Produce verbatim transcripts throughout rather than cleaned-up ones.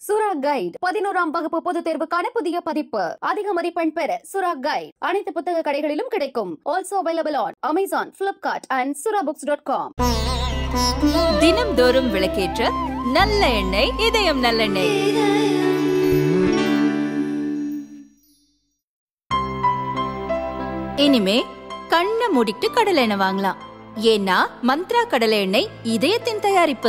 சுரா கைட் பதினோராம் வகுப்பு பொதுத் தேர்வுக்கான புதிய பதிப்பு. அதிக மதிப்பெண் பெற சுரா கைட் அனைத்து புத்தக கடைகளிலும் கிடைக்கும். Also available on Amazon, Flipkart and surabooks dot com. தினம்தோறும் விளக்கேற்ற நல்ல எண்ணெய் இதயம் நல்லெண்ணெய். இனிமே கண்ணை மூடிட்டு கடலை எண்ணெய் வாங்கலாம். ஏன்னா மந்த்ரா கடலை எண்ணெய் இதயத்தின் தயாரிப்பு.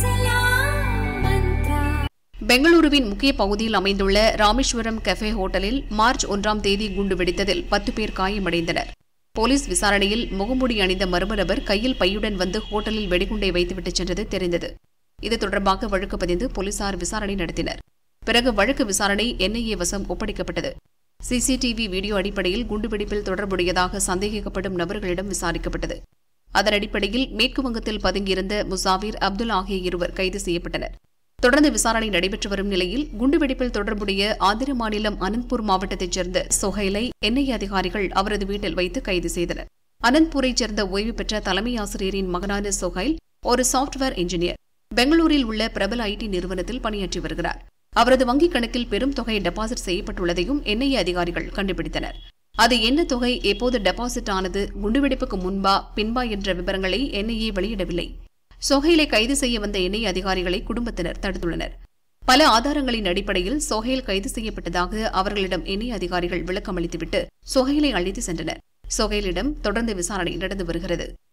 பெங்களூருவின் முக்கிய பகுதியில் அமைந்துள்ள ராமேஸ்வரம் கஃபே ஹோட்டலில் மார்ச் ஒன்றாம் தேதி குண்டு வெடித்ததில் பத்து பேர் காயமடைந்தனர். போலீஸ் விசாரணையில் முகமூடி அணிந்த மர்ம நபர் கையில் பையுடன் வந்து ஹோட்டலில் வெடிகுண்டை வைத்துவிட்டு சென்றது தெரிந்தது. இது தொடர்பாக வழக்கு பதிந்து போலீசார் விசாரணை நடத்தினர். பிறகு வழக்கு விசாரணை என்ஐஏ வசம் ஒப்படைக்கப்பட்டது. சிசிடிவி வீடியோ அடிப்படையில் குண்டுவெடிப்பில் தொடர்புடையதாக சந்தேகிக்கப்படும் நபர்களிடம் விசாரிக்கப்பட்டது. அதன் அடிப்படையில் மேற்குவங்கத்தில் பதுங்கியிருந்த முசாவிர், அப்துல் ஆகிய இருவர் கைது செய்யப்பட்டனர். தொடர்ந்து விசாரணை நடைபெற்று வரும் நிலையில் குண்டுவெடிப்பில் தொடர்புடைய ஆந்திர மாநிலம் அனந்த்பூர் மாவட்டத்தைச் சேர்ந்த சொஹைலை என்ஐஏ அதிகாரிகள் அவரது வீட்டில் வைத்து கைது செய்தனர். அனந்த்பூரைச் சேர்ந்த ஓய்வு பெற்ற தலைமை ஆசிரியரின் மகனான சொஹைல் ஒரு சாப்ட்வேர் இன்ஜினியர். பெங்களூரில் உள்ள பிரபல ஐடி நிறுவனத்தில் பணியாற்றி வருகிறார். அவரது வங்கிக் கணக்கில் பெரும் தொகை டெபாசிட் செய்யப்பட்டுள்ளதையும் என்ஐஏ அதிகாரிகள் கண்டுபிடித்தனர். அது என்ன தொகை, எப்போது டெபாசிட் ஆனது, குண்டுவெடிப்புக்கு முன்பா பின்பா என்ற விவரங்களை என்ஐஏ வெளியிடவில்லை. சொஹைலை கைது செய்ய வந்த என்ஐஏ அதிகாரிகளை குடும்பத்தினர் தடுத்துள்ளனர். பல ஆதாரங்களின் அடிப்படையில் சொஹைல் கைது செய்யப்பட்டதாக அவர்களிடம் என்ஐஏ அதிகாரிகள் விளக்கம் அளித்துவிட்டு சொஹைலை அழைத்து சென்றனர். சொஹைலிடம் தொடர்ந்து விசாரணை நடந்து வருகிறது.